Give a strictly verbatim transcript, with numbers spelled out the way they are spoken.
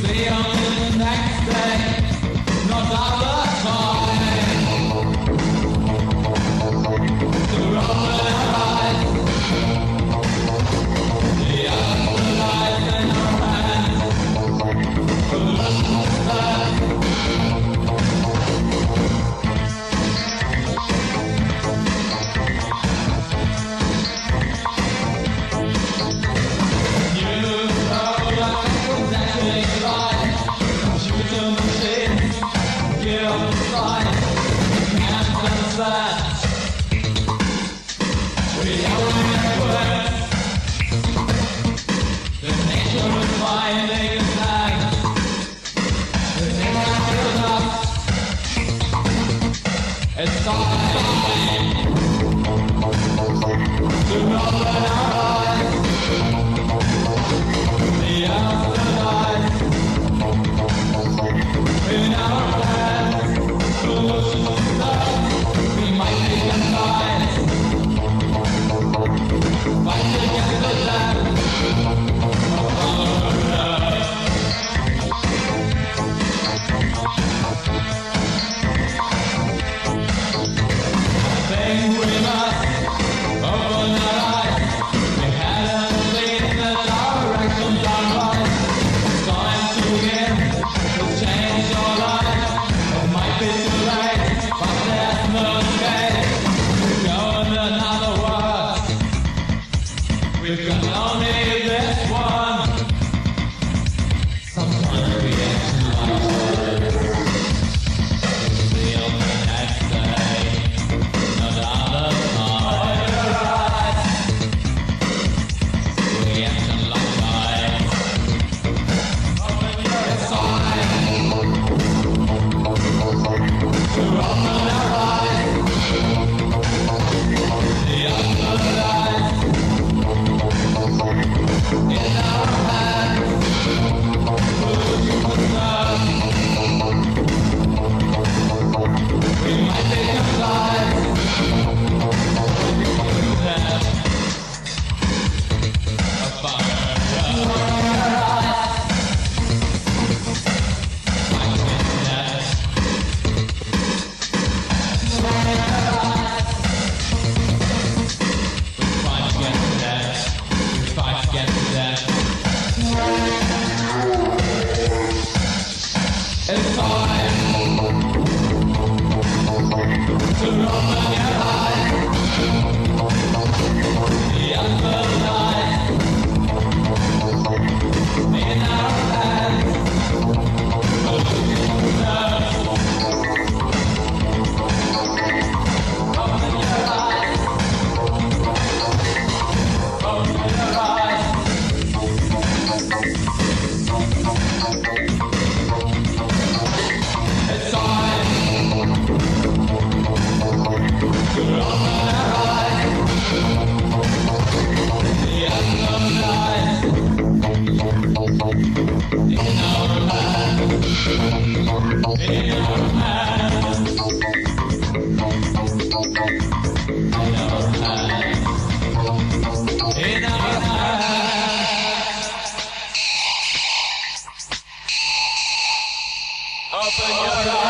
see them the next day, not other time. To open our eyes, the other lies in our hands. To listen to that. It's time to open our eyes. The afterlife in our hands. Solutions that we might be inside. Fight against the land of our earth. We must open our eyes. We hadn't seen that our actions are right. It's time to begin to change your life. It might be too late, but there's no escape. We're going another world. We've got only this one. Sometimes we act like words. Feel the next day. It's time to open your eyes. The afterlife in our hands. Open your eyes. Open your eyes. Open your eyes. It's time to open our eyes. The afterlife in our hands. In our hands. In our hands. In our hands. Open your eyes.